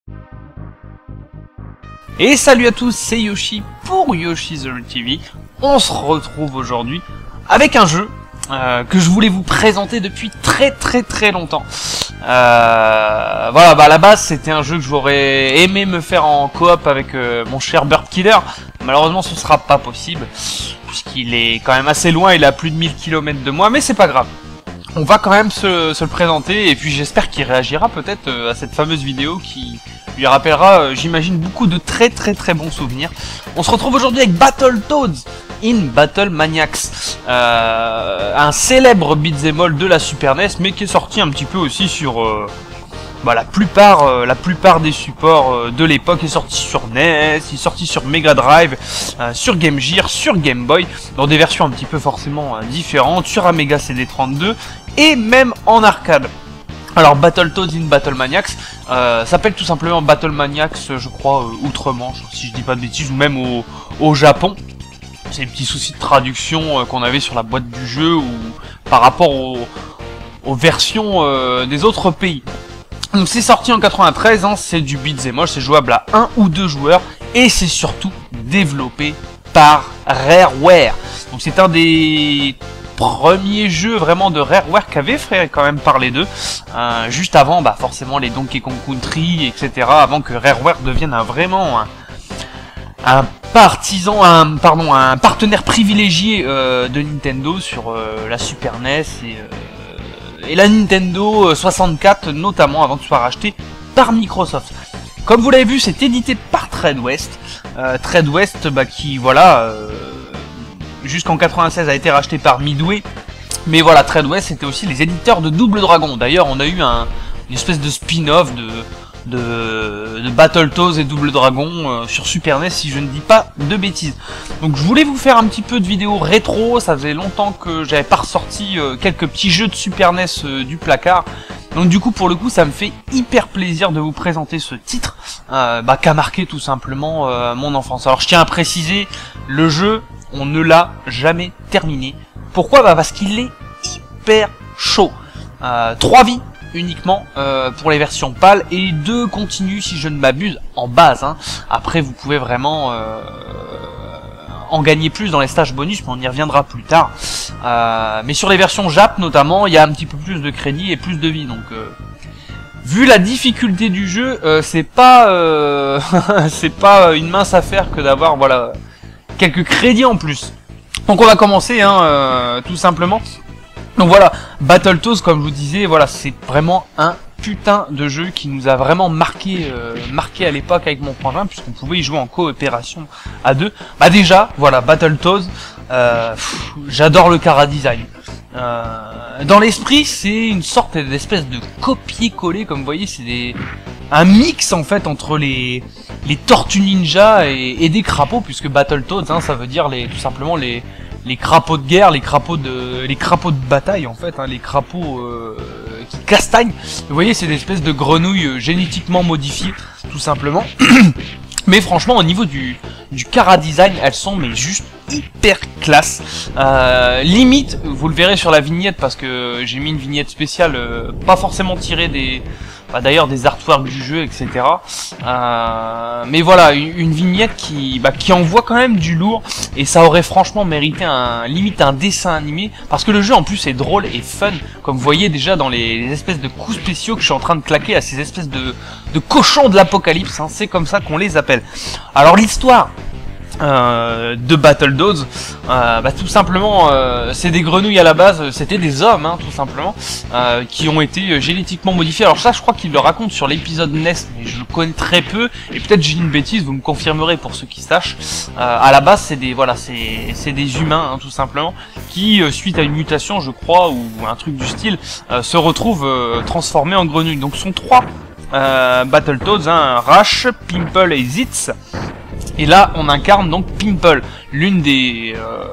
Et salut à tous, c'est Yoshi pour Yoshi's TV. On se retrouve aujourd'hui avec un jeu que je voulais vous présenter depuis très longtemps. Voilà, à la base c'était un jeu que j'aurais aimé me faire en coop avec mon cher Bird Killer. Malheureusement ce sera pas possible, puisqu'il est quand même assez loin, il est à plus de 1000 km de moi, mais c'est pas grave. On va quand même se le présenter, et puis j'espère qu'il réagira peut-être à cette fameuse vidéo qui lui rappellera, j'imagine, beaucoup de très bons souvenirs. On se retrouve aujourd'hui avec Battletoads in Battle Maniacs, un célèbre beat'em all de la Super NES, mais qui est sorti un petit peu aussi sur la plupart des supports de l'époque. Il est sorti sur NES, il est sorti sur Mega Drive, sur Game Gear, sur Game Boy, dans des versions un petit peu forcément différentes, sur Amiga CD32 et même en arcade. Alors Battletoads in Battle Maniacs s'appelle tout simplement Battle Maniacs, je crois, outre-Manche, si je dis pas de bêtises, ou même au Japon. C'est des petits soucis de traduction qu'on avait sur la boîte du jeu ou par rapport aux versions des autres pays. Donc c'est sorti en 93, hein, c'est du beat'em all, c'est jouable à 1 ou 2 joueurs et c'est surtout développé par Rareware. Donc c'est un des premiers jeux vraiment de Rareware qui avait fait quand même parler d'eux, juste avant forcément les Donkey Kong Country, etc. Avant que Rareware devienne un partenaire privilégié de Nintendo sur la Super NES et la Nintendo 64 notamment, avant de soit racheté par Microsoft. Comme vous l'avez vu, c'est édité par Tradewest, qui voilà jusqu'en 96 a été racheté par Midway, mais voilà, Tradewest c'était aussi les éditeurs de Double Dragon. D'ailleurs on a eu une espèce de spin-off de Battletoads et Double Dragon sur Super NES, si je ne dis pas de bêtises. Donc je voulais vous faire un petit peu de vidéo rétro, ça faisait longtemps que j'avais pas ressorti quelques petits jeux de Super NES du placard. Donc du coup pour le coup ça me fait hyper plaisir de vous présenter ce titre qui a marqué tout simplement mon enfance. Alors je tiens à préciser, le jeu on ne l'a jamais terminé. Pourquoi ? Parce qu'il est hyper chaud. 3 vies uniquement pour les versions PAL et 2 continues si je ne m'abuse en base, hein. Après vous pouvez vraiment en gagner plus dans les stages bonus, mais on y reviendra plus tard. Mais sur les versions Jap notamment, il y a un petit peu plus de crédit et plus de vie, donc vu la difficulté du jeu, c'est pas c'est pas une mince affaire que d'avoir quelques crédits en plus. Donc on va commencer tout simplement. Donc voilà, Battletoads, comme je vous disais, voilà, c'est vraiment un putain de jeu qui nous a vraiment marqué à l'époque avec mon frangin, puisqu'on pouvait y jouer en coopération à 2. Déjà, voilà, Battletoads, j'adore le chara design. Dans l'esprit, c'est une sorte d'espèce de copier-coller, comme vous voyez, c'est un mix en fait entre les tortues ninja et des crapauds, puisque Battletoads, ça veut dire tout simplement les crapauds de guerre, les crapauds de bataille en fait, les crapauds qui castagnent. Vous voyez, c'est des espèces de grenouilles génétiquement modifiées, tout simplement. Mais franchement, au niveau du chara design, elles sont juste hyper classe. Limite, vous le verrez sur la vignette, parce que j'ai mis une vignette spéciale, pas forcément tirée des artworks du jeu, etc. Mais voilà, une vignette qui envoie quand même du lourd, et ça aurait franchement mérité limite un dessin animé, parce que le jeu en plus est drôle et fun, comme vous voyez déjà dans les espèces de coups spéciaux que je suis en train de claquer à ces espèces de cochons de l'apocalypse, c'est comme ça qu'on les appelle. Alors l'histoire de Battletoads, tout simplement, c'est des grenouilles à la base, c'était des hommes, tout simplement, qui ont été génétiquement modifiés. Alors ça, je crois qu'il le raconte sur l'épisode NES, mais je le connais très peu, et peut-être j'ai une bêtise, vous me confirmerez pour ceux qui sachent. À la base, c'est des humains, tout simplement, qui, suite à une mutation, je crois, ou un truc du style, se retrouvent transformés en grenouilles. Donc ce sont 3 Battletoads, Rash, Pimple et Zitz. Et là, on incarne donc Pimple, l'une de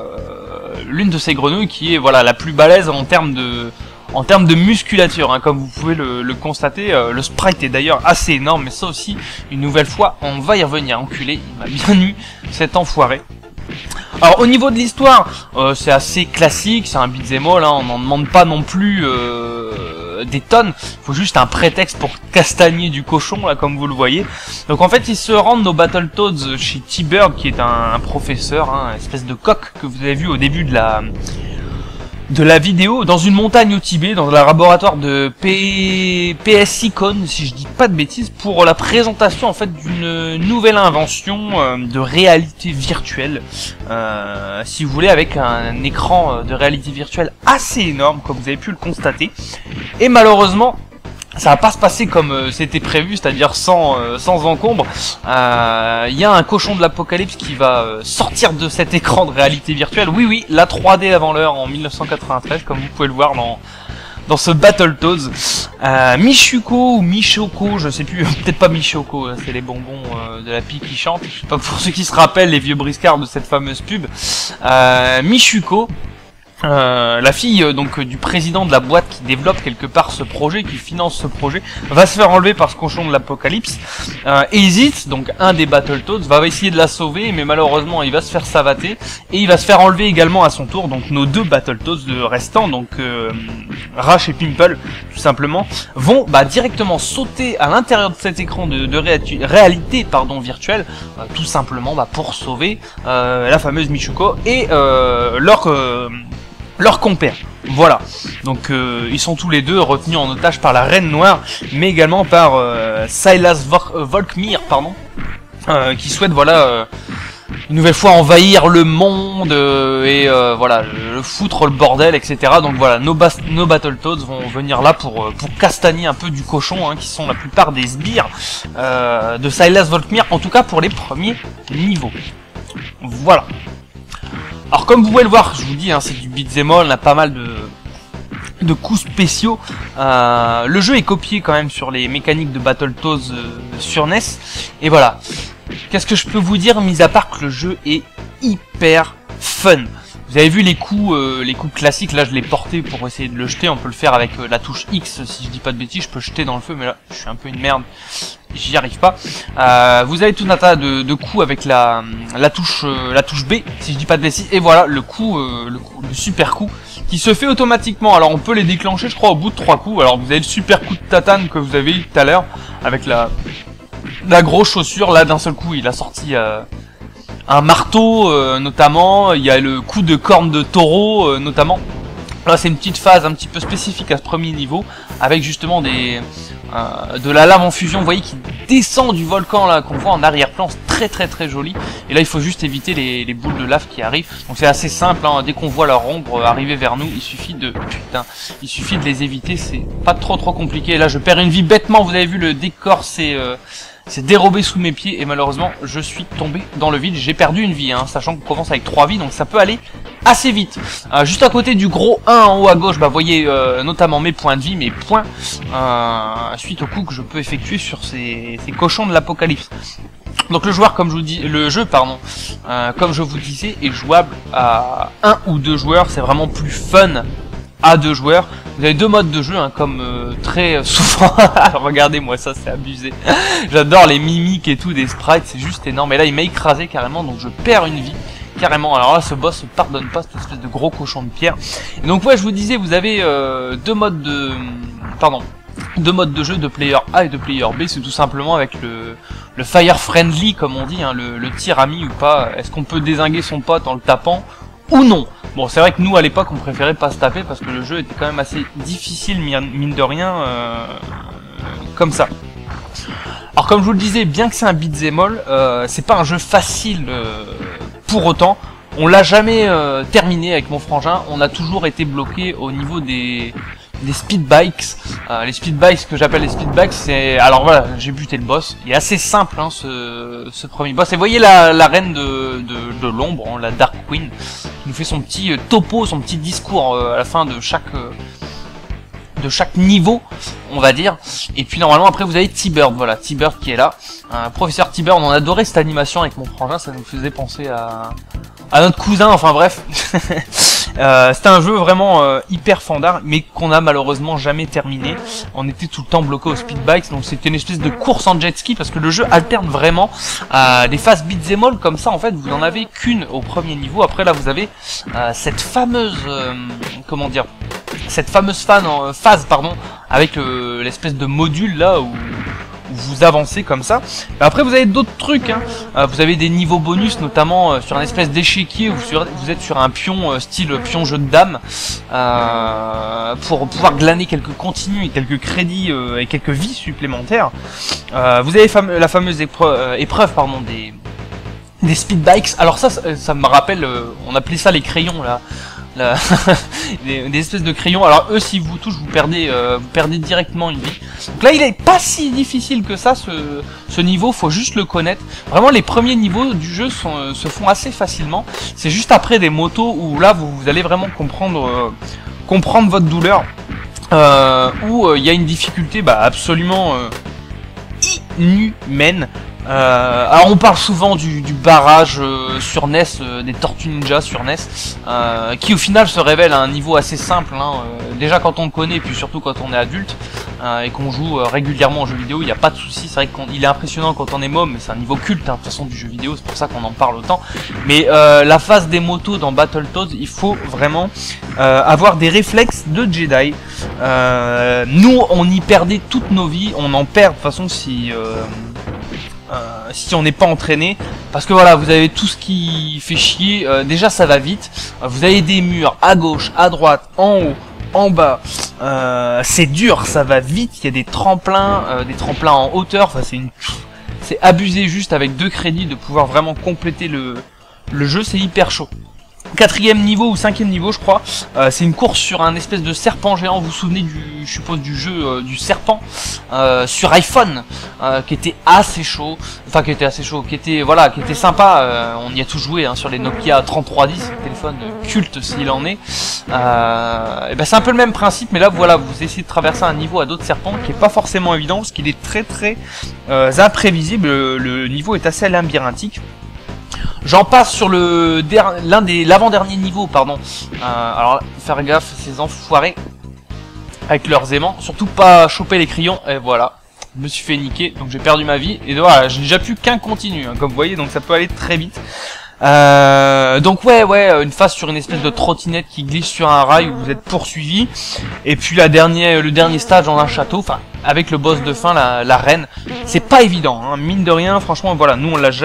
ces grenouilles qui est la plus balèze en termes de musculature, comme vous pouvez le constater. Le sprite est d'ailleurs assez énorme, mais ça aussi, une nouvelle fois, on va y revenir. Enculé, il m'a bien eu cet enfoiré. Alors au niveau de l'histoire, c'est assez classique, c'est un beat'em all, on n'en demande pas non plus des tonnes. Il faut juste un prétexte pour castagner du cochon, là, comme vous le voyez. Donc en fait, ils se rendent nos Battletoads chez T-Bird, qui est un professeur, hein, une espèce de coq que vous avez vu au début de la vidéo, dans une montagne au Tibet, dans le laboratoire de PSI Con, si je dis pas de bêtises, pour la présentation en fait d'une nouvelle invention de réalité virtuelle, si vous voulez, avec un écran de réalité virtuelle assez énorme, comme vous avez pu le constater. Et malheureusement, ça va pas se passer comme c'était prévu, c'est-à-dire sans encombre. Il y a un cochon de l'apocalypse qui va sortir de cet écran de réalité virtuelle. Oui, la 3D avant l'heure en 1993, comme vous pouvez le voir dans ce Battletoads. Michuko ou Michoko, je sais plus, peut-être pas Michoko, c'est les bonbons de la pie qui chantent. Je sais pas, pour ceux qui se rappellent les vieux briscards de cette fameuse pub. Michuko. La fille donc du président de la boîte qui développe quelque part ce projet, qui finance ce projet, va se faire enlever par ce cochon de l'apocalypse. Hésite, donc un des Battletoads, va essayer de la sauver, mais malheureusement il va se faire savater, et il va se faire enlever également à son tour. Donc nos deux Battletoads restants, donc Rush et Pimple, tout simplement, vont directement sauter à l'intérieur de cet écran de réalité virtuelle, tout simplement pour sauver la fameuse Michuko et leur compère. Voilà. Donc ils sont tous les deux retenus en otage par la Reine Noire, mais également par Silas Volkmir, qui souhaite une nouvelle fois envahir le monde et le foutre le bordel, etc. Donc voilà, nos Battletoads vont venir là pour castagner un peu du cochon, hein, qui sont la plupart des sbires de Silas Volkmir, en tout cas pour les premiers niveaux. Voilà. Alors comme vous pouvez le voir, je vous dis, hein, c'est du beat'em all, on a pas mal de coups spéciaux. Le jeu est copié quand même sur les mécaniques de Battletoads sur NES. Et voilà. Qu'est-ce que je peux vous dire, mis à part que le jeu est hyper fun. Vous avez vu les coups classiques, là je l'ai porté pour essayer de le jeter, on peut le faire avec la touche X, si je dis pas de bêtises, je peux jeter dans le feu, mais là je suis un peu une merde, j'y arrive pas. Vous avez tout un tas de coups avec la touche B, si je dis pas de bêtises, et voilà le super coup, qui se fait automatiquement. Alors on peut les déclencher je crois au bout de 3 coups, alors vous avez le super coup de tatane que vous avez eu tout à l'heure, avec la grosse chaussure, là d'un seul coup il a sorti... un marteau notamment, il y a le coup de corne de taureau notamment. Là c'est une petite phase un petit peu spécifique à ce premier niveau, avec justement de la lave en fusion, vous voyez, qui descend du volcan là, qu'on voit en arrière-plan, c'est très joli. Et là il faut juste éviter les boules de lave qui arrivent. Donc c'est assez simple, hein. Dès qu'on voit leur ombre arriver vers nous, il suffit de les éviter, c'est pas trop compliqué. Là je perds une vie bêtement, vous avez vu le décor, c'est dérobé sous mes pieds et malheureusement je suis tombé dans le vide. J'ai perdu une vie, hein, sachant qu'on commence avec 3 vies, donc ça peut aller assez vite. Juste à côté du gros 1 en haut à gauche, vous voyez notamment mes points de vie, mes points, suite au coup que je peux effectuer sur ces cochons de l'apocalypse. Donc le jeu, comme je vous disais, est jouable à 1 ou 2 joueurs, c'est vraiment plus fun à 2 joueurs. Vous avez 2 modes de jeu, hein, comme très souvent. Regardez-moi ça, c'est abusé. J'adore les mimiques et tout des sprites, c'est juste énorme. Et là il m'a écrasé carrément, donc je perds une vie carrément. Alors là ce boss ne pardonne pas, cette espèce de gros cochon de pierre. Et donc ouais, je vous disais, vous avez 2 modes de jeu, de player A et de player B. C'est tout simplement avec le fire friendly, comme on dit, hein, le tir ami ou pas. Est-ce qu'on peut dézinguer son pote en le tapant ou non? Bon, c'est vrai que nous à l'époque on préférait pas se taper parce que le jeu était quand même assez difficile, mine de rien, comme ça. Alors comme je vous le disais, bien que c'est un beat'em all, c'est pas un jeu facile pour autant. On l'a jamais terminé avec mon frangin, on a toujours été bloqué au niveau des speed bikes. Les speed bikes, que j'appelle les speed bikes, c'est... Alors voilà, j'ai buté le boss. Il est assez simple, hein, ce premier boss. Et vous voyez la reine de l'ombre, hein, la Dark Queen, qui nous fait son petit topo, son petit discours à la fin de chaque niveau, on va dire. Et puis normalement après vous avez T-Bird, voilà, T-Bird qui est là. Professeur T-Bird, on adorait cette animation avec mon frangin, ça nous faisait penser à notre cousin, enfin bref. C'était un jeu vraiment hyper fandard, mais qu'on a malheureusement jamais terminé. On était tout le temps bloqué aux speedbikes, donc c'était une espèce de course en jet ski, parce que le jeu alterne vraiment des phases beat'em all comme ça. En fait, vous n'en avez qu'une au premier niveau. Après là, vous avez cette fameuse, phase avec l'espèce de module là où vous avancez comme ça. Après vous avez d'autres trucs, hein. Vous avez des niveaux bonus, notamment sur un espèce d'échiquier où vous êtes sur un pion style pion jeu de dames, pour pouvoir glaner quelques continus et quelques crédits et quelques vies supplémentaires. Vous avez la fameuse épreuve pardon, des speed bikes. Alors ça me rappelle, on appelait ça les crayons là. Des espèces de crayons. Alors eux, si vous touchent, vous perdez directement une vie. Donc là, il est pas si difficile que ça, ce niveau. Faut juste le connaître. Vraiment, les premiers niveaux du jeu se font assez facilement. C'est juste après des motos où là, vous allez vraiment comprendre votre douleur. Où il y a une difficulté absolument inhumaine. Alors on parle souvent du barrage sur NES, des Tortues Ninja sur NES, qui au final se révèle à un niveau assez simple, hein, déjà quand on le connaît, et puis surtout quand on est adulte, et qu'on joue régulièrement aux jeux vidéo, il n'y a pas de souci. C'est vrai qu'il est impressionnant quand on est môme, mais c'est un niveau culte, hein, de toute façon, du jeu vidéo, c'est pour ça qu'on en parle autant. Mais la phase des motos dans Battletoads, il faut vraiment avoir des réflexes de Jedi. Nous on y perdait toutes nos vies, on en perd de toute façon si on n'est pas entraîné, parce que voilà, vous avez tout ce qui fait chier. Déjà ça va vite, vous avez des murs à gauche, à droite, en haut, en bas, c'est dur, ça va vite, il y a des tremplins en hauteur, enfin c'est abusé. Juste avec 2 crédits de pouvoir vraiment compléter le jeu, c'est hyper chaud. 4e niveau ou 5e niveau je crois, c'est une course sur un espèce de serpent géant. Vous vous souvenez je suppose du jeu du serpent sur iPhone, qui était assez chaud, qui était sympa. On y a tous joué, hein, sur les Nokia 3310, téléphone culte s'il en est. Et ben c'est un peu le même principe, mais là voilà, vous essayez de traverser un niveau à d'autres serpents qui est pas forcément évident, parce qu'il est très imprévisible. Le niveau est assez labyrinthique. J'en passe sur l'avant-dernier niveau, pardon. Alors, faire gaffe, ces enfoirés avec leurs aimants. Surtout pas choper les crayons. Et voilà, je me suis fait niquer, donc j'ai perdu ma vie. Et voilà, j'ai déjà plus qu'un continu, hein, comme vous voyez, donc ça peut aller très vite. Donc ouais, une phase sur une espèce de trottinette qui glisse sur un rail où vous êtes poursuivi. Et puis le dernier stage dans un château, enfin avec le boss de fin, la reine. C'est pas évident, hein, mine de rien. Franchement, voilà, nous on l'a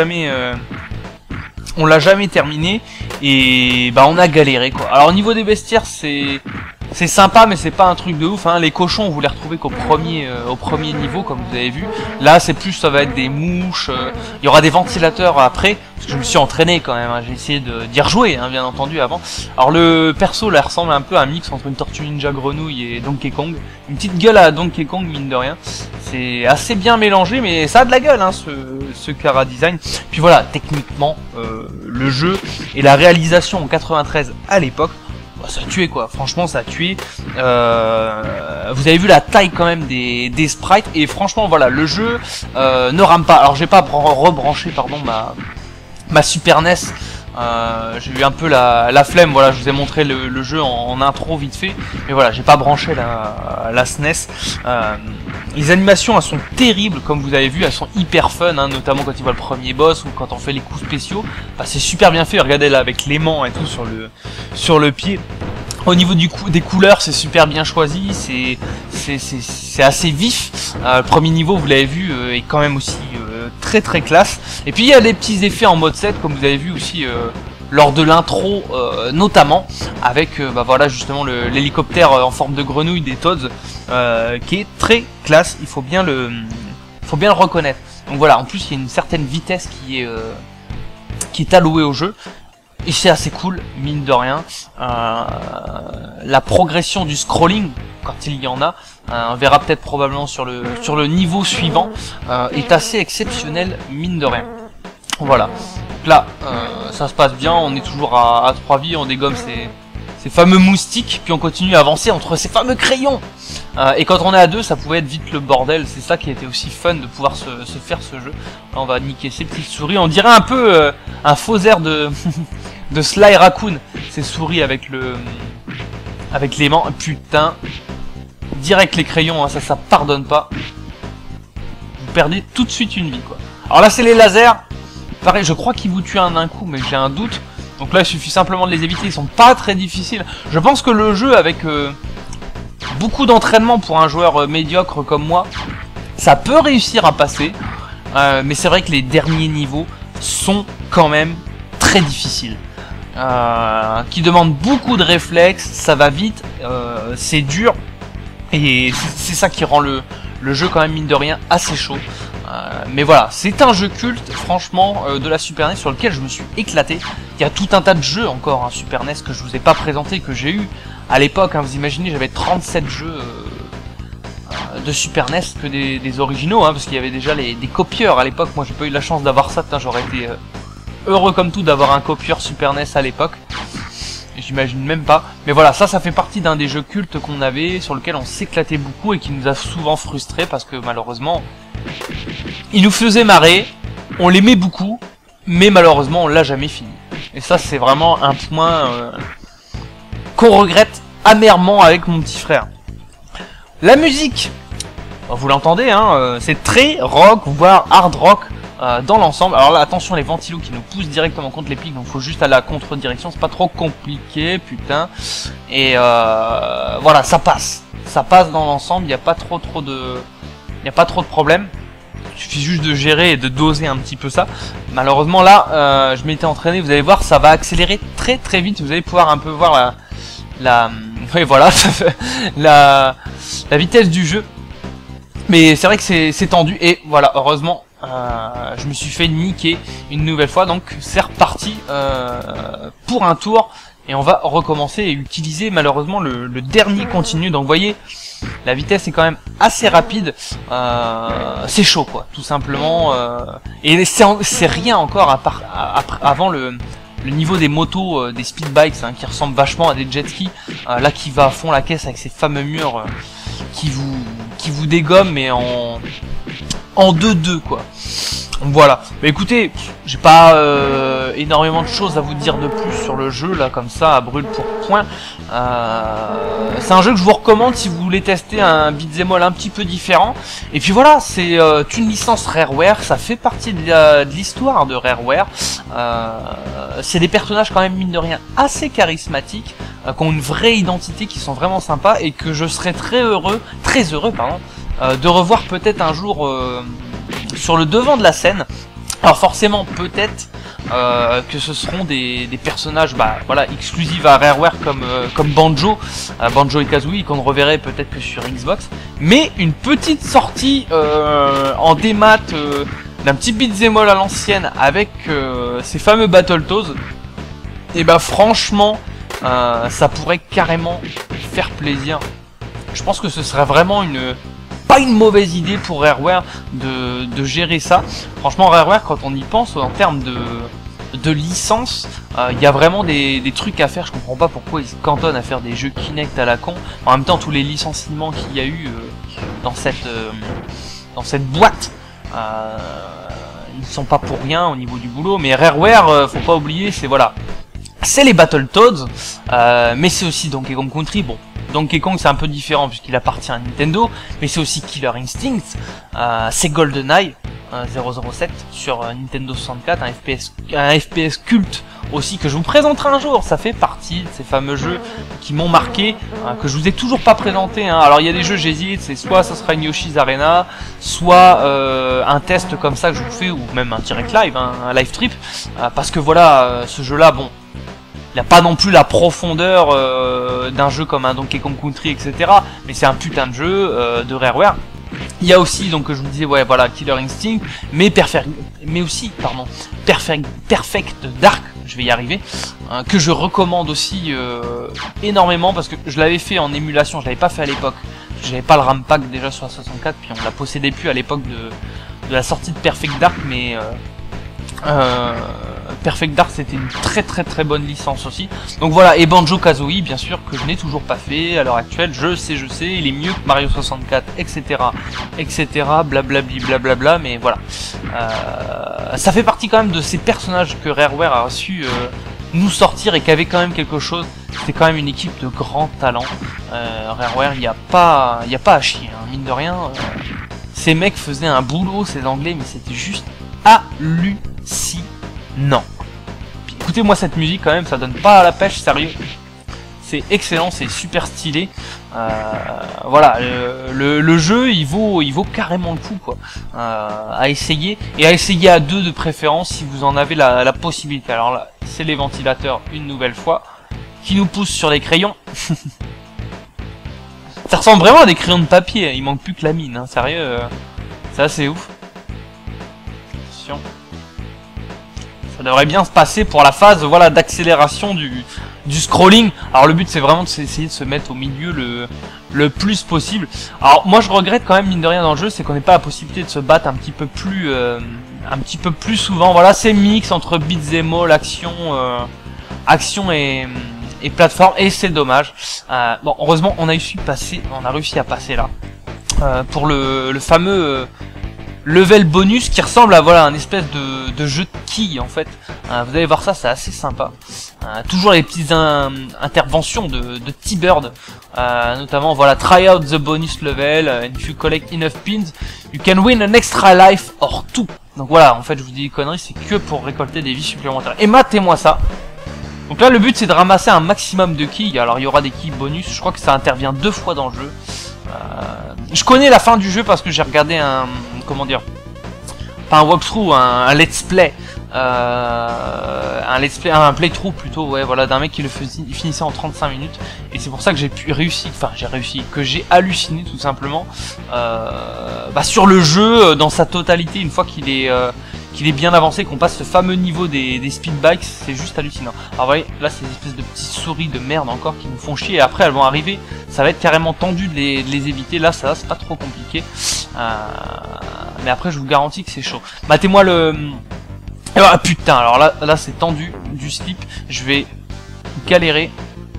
jamais terminé, et on a galéré quoi. Alors au niveau des bestiaires, c'est sympa, mais c'est pas un truc de ouf, hein. Les cochons, vous les retrouvez qu'au premier niveau, comme vous avez vu. Là c'est plus, ça va être des mouches, il y aura des ventilateurs après, parce que je me suis entraîné quand même, hein. J'ai essayé d'y rejouer, hein, bien entendu, avant. Alors le perso là ressemble un peu à un mix entre une Tortue Ninja Grenouille et Donkey Kong, une petite gueule à Donkey Kong, mine de rien. C'est assez bien mélangé, mais ça a de la gueule, hein, ce Chara Design. Puis voilà, techniquement, le jeu et la réalisation en 93 à l'époque, ça a tué quoi. Franchement, ça a tué. Vous avez vu la taille quand même des sprites, et franchement, voilà, le jeu ne rame pas. Alors, j'ai pas rebranché, pardon, ma Super NES. J'ai eu un peu la flemme, voilà, je vous ai montré le jeu en intro vite fait, mais voilà, j'ai pas branché la SNES. Les animations, elles sont terribles, comme vous avez vu, elles sont hyper fun, hein, notamment quand il voit le premier boss ou quand on fait les coups spéciaux. C'est super bien fait, regardez là avec l'aimant et tout sur le pied. Au niveau des couleurs, c'est super bien choisi, c'est assez vif. Le premier niveau, vous l'avez vu, est quand même aussi très classe. Et puis il y a des petits effets en mode 7, comme vous avez vu aussi lors de l'intro, notamment avec voilà, justement l'hélicoptère en forme de grenouille des Toads, qui est très classe. Il faut bien le reconnaître. Donc voilà, en plus il y a une certaine vitesse qui est allouée au jeu. Et c'est assez cool, mine de rien. La progression du scrolling, quand il y en a, on verra peut-être probablement sur le niveau suivant, est assez exceptionnel, mine de rien. Voilà. Donc là, ça se passe bien, on est toujours à 3 vies, on dégomme ces fameux moustiques, puis on continue à avancer entre ces fameux crayons. Et quand on est à 2, ça pouvait être vite le bordel. C'est ça qui était aussi fun, de pouvoir se faire ce jeu. Là, on va niquer ces petites souris. On dirait un peu un faux air de de Sly Raccoon, ces souris avec l'aimant. Putain, direct les crayons, hein, ça pardonne pas. Vous perdez tout de suite une vie quoi. Alors là c'est les lasers. Pareil, je crois qu'ils vous tuent un coup, mais j'ai un doute. Donc là il suffit simplement de les éviter, ils sont pas très difficiles. Je pense que le jeu avec beaucoup d'entraînement pour un joueur médiocre comme moi, ça peut réussir à passer, mais c'est vrai que les derniers niveaux sont quand même très difficiles. Qui demandent beaucoup de réflexes, ça va vite, c'est dur, et c'est ça qui rend le jeu quand même mine de rien assez chaud. Mais voilà, c'est un jeu culte, franchement, de la Super NES sur lequel je me suis éclaté. Il y a tout un tas de jeux encore, hein, Super NES, que je vous ai pas présenté, que j'ai eu à l'époque, hein, vous imaginez, j'avais 37 jeux de Super NES, que des originaux, hein, parce qu'il y avait déjà des copieurs à l'époque. Moi j'ai pas eu la chance d'avoir ça, j'aurais été heureux comme tout d'avoir un copieur Super NES à l'époque. J'imagine même pas. Mais voilà, ça fait partie d'un des jeux cultes qu'on avait, sur lequel on s'éclatait beaucoup et qui nous a souvent frustrés parce que malheureusement, il nous faisait marrer, on l'aimait beaucoup, mais malheureusement on l'a jamais fini. Et ça c'est vraiment un point qu'on regrette amèrement avec mon petit frère. La musique, vous l'entendez, hein, c'est très rock, voire hard rock. Dans l'ensemble, alors là attention, les ventilos qui nous poussent directement contre les pics, donc faut juste aller à la contre-direction, c'est pas trop compliqué, putain. Et voilà, ça passe dans l'ensemble, il n'y a pas trop de problème. Il suffit juste de gérer et de doser un petit peu ça. Malheureusement là, je m'étais entraîné, vous allez voir, ça va accélérer très très vite, vous allez pouvoir un peu voir oui, voilà, la vitesse du jeu. Mais c'est vrai que c'est tendu et voilà, heureusement. Je me suis fait niquer une nouvelle fois, donc c'est reparti pour un tour et on va recommencer et utiliser malheureusement le dernier continu. Donc vous voyez, la vitesse est quand même assez rapide, c'est chaud quoi, tout simplement, et c'est rien encore à part avant le niveau des motos, des speed bikes, hein, qui ressemblent vachement à des jet skis, là qui va à fond la caisse avec ces fameux murs qui vous dégomment, mais en 2-2 quoi. Voilà. Mais écoutez, j'ai pas énormément de choses à vous dire de plus sur le jeu là comme ça à brûle pour point. C'est un jeu que je vous recommande si vous voulez tester un beat'em all un petit peu différent. Et puis voilà, c'est une licence Rareware, ça fait partie de l'histoire de Rareware. C'est des personnages quand même mine de rien assez charismatiques, qui ont une vraie identité, qui sont vraiment sympas et que je serais très heureux pardon, de revoir peut-être un jour sur le devant de la scène. Alors forcément peut-être que ce seront des personnages voilà, exclusifs à Rareware comme Banjo, Banjo et Kazooie, qu'on ne reverrait peut-être que sur Xbox, mais une petite sortie en démat d'un petit beat'em all à l'ancienne avec ces fameux Battletoads, et franchement ça pourrait carrément faire plaisir. Je pense que ce serait vraiment pas une mauvaise idée pour Rareware de gérer ça. Franchement, Rareware, quand on y pense en termes de licence, il y a vraiment des trucs à faire. Je comprends pas pourquoi ils se cantonnent à faire des jeux Kinect à la con. En même temps, tous les licenciements qu'il y a eu dans cette boîte, ils ne sont pas pour rien au niveau du boulot. Mais Rareware, faut pas oublier, c'est les Battletoads, mais c'est aussi Donkey Kong Country. Bon, Donkey Kong c'est un peu différent puisqu'il appartient à Nintendo, mais c'est aussi Killer Instinct, c'est GoldenEye 007 sur Nintendo 64, un FPS culte aussi que je vous présenterai un jour. Ça fait partie de ces fameux jeux qui m'ont marqué, que je vous ai toujours pas présenté, hein. Alors il y a des jeux, j'hésite, c'est soit ça sera une Yoshi's Arena, soit un test comme ça que je vous fais, ou même un direct live, hein, un live trip, parce que voilà, ce jeu là, bon, il n'a pas non plus la profondeur d'un jeu comme un Donkey Kong Country, etc. Mais c'est un putain de jeu de Rareware. Il y a aussi, donc je vous disais, ouais, voilà, Killer Instinct, mais aussi Perfect Dark, je vais y arriver, que je recommande aussi énormément parce que je l'avais fait en émulation, je l'avais pas fait à l'époque. J'avais pas le RAM pack déjà sur la 64, puis on la possédait plus à l'époque de la sortie de Perfect Dark, mais Perfect Dark c'était une très bonne licence aussi. Donc voilà, et Banjo Kazooie bien sûr que je n'ai toujours pas fait à l'heure actuelle. Je sais, il est mieux que Mario 64, etc, blablabli blablabla, mais voilà, ça fait partie quand même de ces personnages que Rareware a su nous sortir et qui avait quand même quelque chose. C'était quand même une équipe de grand talent. Rareware, il y a pas à chier, hein, mine de rien. Ces mecs faisaient un boulot, ces anglais, mais c'était juste hallucinant. Puis, écoutez-moi cette musique quand même, ça donne pas à la pêche, sérieux. c'est excellent, c'est super stylé. Voilà, le jeu il vaut carrément le coup quoi, à essayer, et à essayer à deux de préférence si vous en avez la possibilité. Alors là, c'est les ventilateurs une nouvelle fois qui nous poussent sur les crayons. Ça ressemble vraiment à des crayons de papier, il manque plus que la mine, hein, sérieux, c'est assez ouf. Attention. Ça devrait bien se passer pour la phase, voilà, d'accélération du scrolling. Alors le but c'est vraiment d'essayer de se mettre au milieu le plus possible. Alors moi je regrette quand même mine de rien dans le jeu, c'est qu'on n'ait pas la possibilité de se battre un petit peu plus souvent. Voilà, c'est mix entre beat'em all, action et plateforme, et c'est dommage. Bon, heureusement on a réussi à passer là pour le fameux level bonus qui ressemble à voilà un espèce de jeu de quilles en fait. Vous allez voir ça, c'est assez sympa. Toujours les petites interventions de T-Bird, notamment voilà, try out the bonus level, and if you collect enough pins you can win an extra life or two. Donc voilà, en fait je vous dis des conneries, c'est que pour récolter des vies supplémentaires. Et matez-moi ça. Donc là le but c'est de ramasser un maximum de quilles. Alors il y aura des quilles bonus, je crois que ça intervient 2 fois dans le jeu. Je connais la fin du jeu parce que j'ai regardé un walkthrough, un let's play, un playthrough plutôt, ouais, voilà, d'un mec qui le finissait en 35 minutes, et c'est pour ça que j'ai halluciné tout simplement sur le jeu dans sa totalité une fois qu'il est bien avancé, qu'on passe ce fameux niveau des speedbikes, c'est juste hallucinant. Alors vous voyez, là c'est des espèces de petites souris de merde encore qui nous font chier, et après elles vont arriver, ça va être carrément tendu de les éviter. Là ça c'est pas trop compliqué, mais après je vous garantis que c'est chaud. Matez-moi ah putain, alors là c'est tendu, du slip, je vais galérer.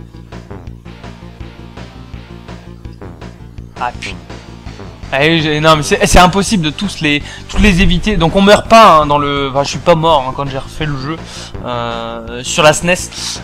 Ah putain. Non mais c'est impossible de tous les éviter, donc on meurt pas hein, dans le... Enfin je suis pas mort hein, quand j'ai refait le jeu sur la SNES.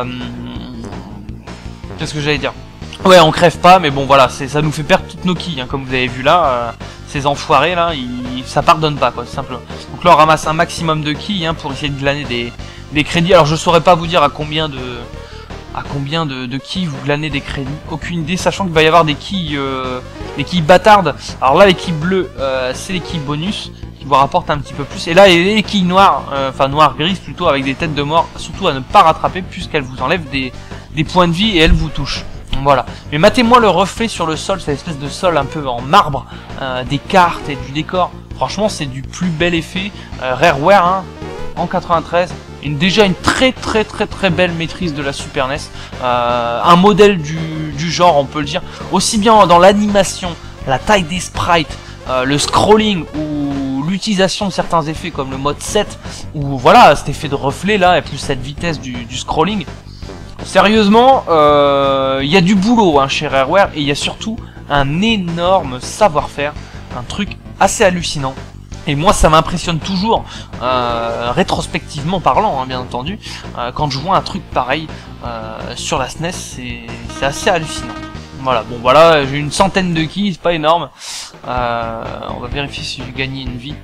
Qu'est-ce que j'allais dire? Ouais, on crève pas, mais bon voilà, ça nous fait perdre toutes nos quilles hein, comme vous avez vu là, ces enfoirés là, ça pardonne pas quoi, tout simplement. Donc là on ramasse un maximum de quilles hein, pour essayer de glaner des crédits. Alors je saurais pas vous dire à combien de quilles vous glanez des crédits, aucune idée, sachant qu'il va y avoir des quilles bâtardes. Alors là les quilles bleues c'est les quilles bonus qui vous rapportent un petit peu plus, et là les quilles noires, enfin noires grises plutôt, avec des têtes de mort, surtout à ne pas rattraper puisqu'elles vous enlèvent des points de vie et elles vous touchent. Voilà, mais matez-moi le reflet sur le sol, cette espèce de sol un peu en marbre, des cartes et du décor. Franchement c'est du plus bel effet. Rareware hein, en 93, déjà une très belle maîtrise de la Super NES, un modèle du genre on peut le dire, aussi bien dans l'animation, la taille des sprites, le scrolling ou l'utilisation de certains effets comme le mode 7, ou voilà cet effet de reflet là et plus cette vitesse du scrolling. Sérieusement, il y a du boulot hein, chez Rareware, et il y a surtout un énorme savoir-faire, un truc assez hallucinant. Et moi ça m'impressionne toujours, rétrospectivement parlant hein, bien entendu, quand je vois un truc pareil sur la SNES, c'est assez hallucinant. Voilà, bon voilà, j'ai une centaine de quilles, c'est pas énorme. On va vérifier si j'ai gagné une vie.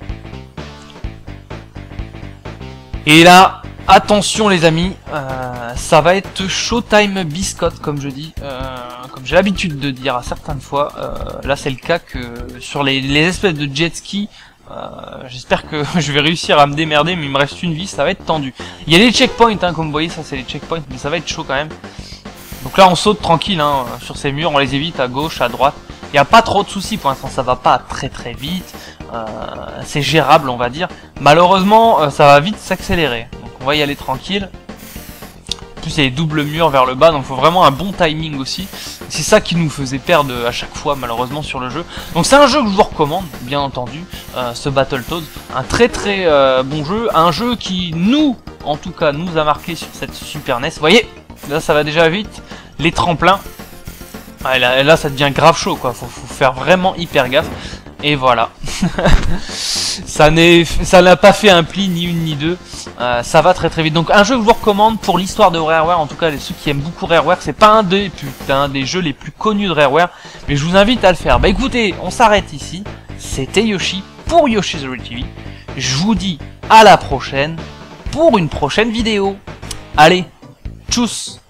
Et là, attention les amis, ça va être Showtime Biscotte comme je dis, comme j'ai l'habitude de dire à certaines fois. Là c'est le cas que sur les espèces de jet ski, j'espère que je vais réussir à me démerder, mais il me reste une vie, ça va être tendu. Il y a les checkpoints hein, comme vous voyez, ça c'est les checkpoints, mais ça va être chaud quand même. Donc là on saute tranquille hein, sur ces murs, on les évite à gauche, à droite. Il n'y a pas trop de soucis pour l'instant, ça va pas très vite, c'est gérable on va dire. Malheureusement ça va vite s'accélérer. On va y aller tranquille. En plus il y a les doubles murs vers le bas, donc il faut vraiment un bon timing aussi. C'est ça qui nous faisait perdre à chaque fois malheureusement sur le jeu. Donc c'est un jeu que je vous recommande, bien entendu, ce Battletoads. Un très bon jeu, un jeu qui en tout cas nous a marqué sur cette Super NES. Vous voyez, là ça va déjà vite, les tremplins. Ah, là ça devient grave chaud quoi, faut faire vraiment hyper gaffe. Et voilà. Ça n'a pas fait un pli, ni une ni deux. Ça va très vite. Donc un jeu que je vous recommande pour l'histoire de Rareware, en tout cas ceux qui aiment beaucoup Rareware, c'est pas un des jeux les plus connus de Rareware, mais je vous invite à le faire. Bah écoutez, on s'arrête ici. C'était Yoshi pour Yoshi's World TV. Je vous dis à la prochaine pour une prochaine vidéo. Allez, tchuss!